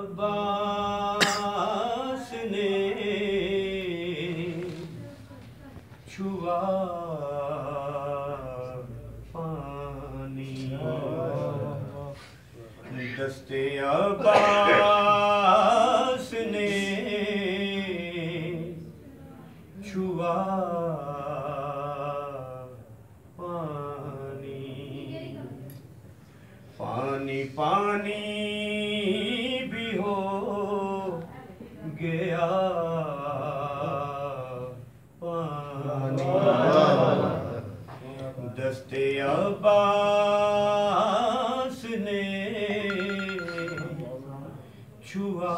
अब्बास ने छुआ पानी, दस्ते अब्बास ने छुआ पानी, पानी भी हो गया पानी, दस्ते अब्बास ने छुआ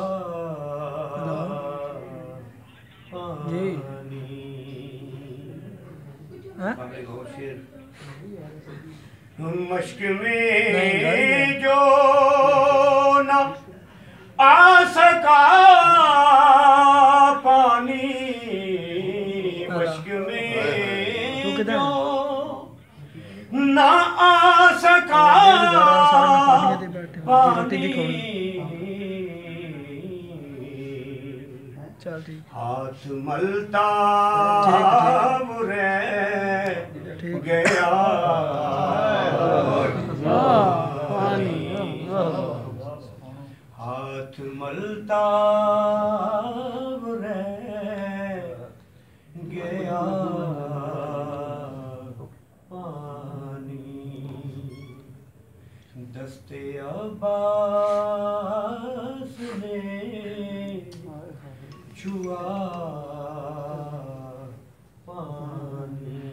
पानी। मश्क में जो न आ सका पानी, मश्क में जो न आ सका पानी, हाथ मलता रह गया हाथ मलता रह गया पानी, दस्ते अब्बास ने छुआ पानी।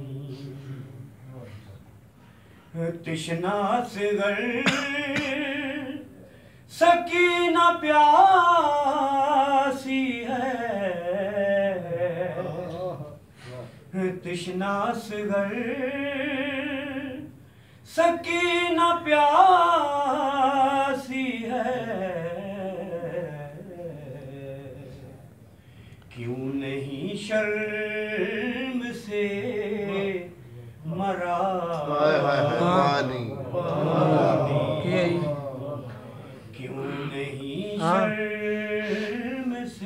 तृष्णा से सकीना प्यासी है, तृष्णा से सकीना प्यासी है, क्यों नहीं शर्म से मरा पानी, क्यों नहीं शर्म से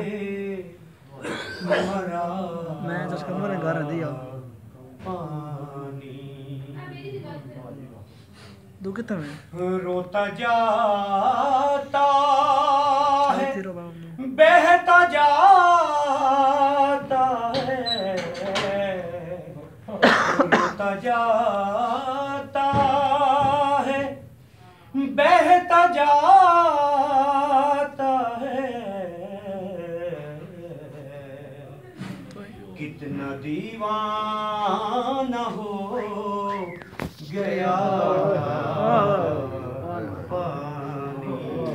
मरा मैं तो उसका मुझे घर दिया पानी। दो कितना में रोता जाता है, बहता जाता है, रोता जाता है, बहता जाता है, कितना दीवाना हो गया पानी,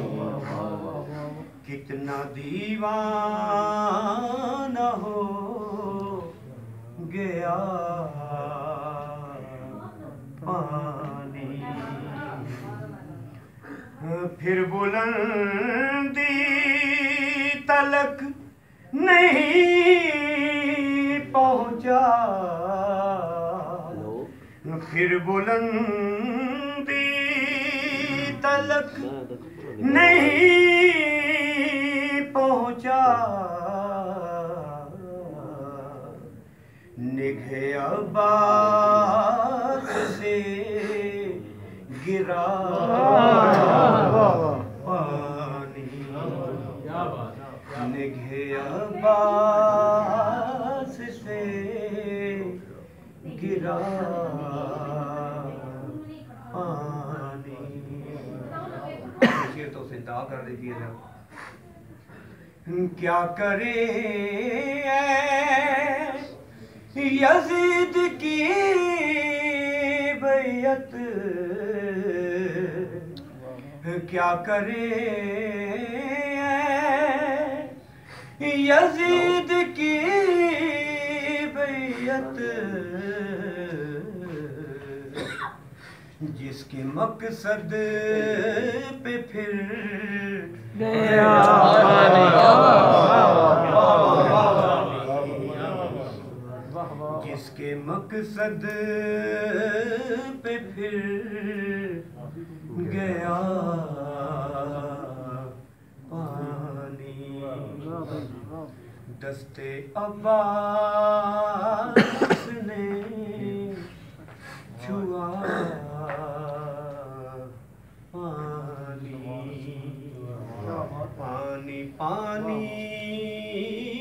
कितना दीवाना हो गया पानी। फिर बुलंदी तलक नहीं पहुंचा, फिर बुलंदी तलक नहीं पहुंचा, निगाहे अब्बास से गिरा पानी, निगाहे अब्बास से गिरा पानी। तो उसे इंतहा कर देती है, क्या करे यजीद की बैयत, क्या करे यजीद की बैयत, जिसके मकसद पे फिर गया जिसके मकसद पे फिर गया दस्ते अब्बास ने छुआ पानी पानी पानी